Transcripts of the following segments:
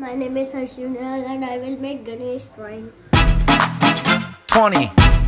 My name is Harshini Uniyal and I will make Ganesh drawing. 20,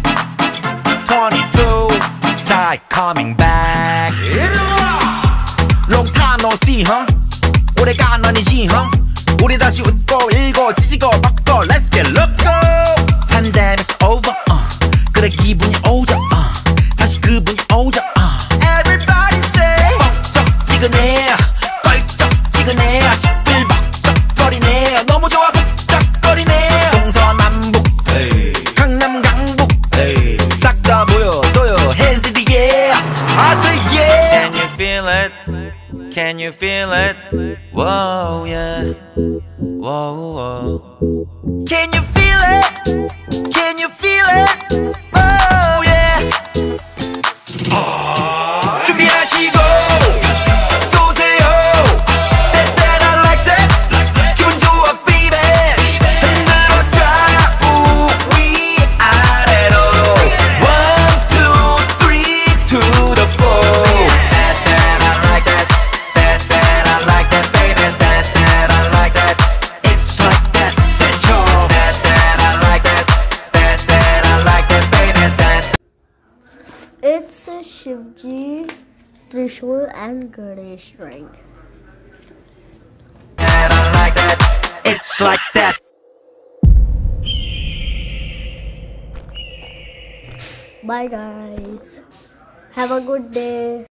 22, side coming back. Long time no see, huh? 오래간 아니지, huh? 우리 다시 웃고 읽고 찢고 바꿔 Let's get loco. Pandemic's over, 그래 기분이 오자, 다시 그분이 오자, Everybody say 뻑적지근해, 껄쩍지근해, 시끌벅적거리네, 너무 좋아 북적거리네. 동서남북 강남 강북 싹 다 보여줘요. Hands in the air, I say yeah. Can you feel it? Can you feel it? Whoa, yeah. Whoa, whoa. Can you feel it? Can you feel it? Oh, yeah. 준비하시고 쏘세요. That I like that. 기분 좋아, baby. 흔들어줘 우위 아래로. 1, 2, 3 to the 4. That I like that. That I like that, baby. That I like that. It's like that. That's your. That I like that. That I like that, baby. That. It's a Shivji, Trishul and Ganesh drawing. That I like that. It's like that. Bye guys. Have a good day.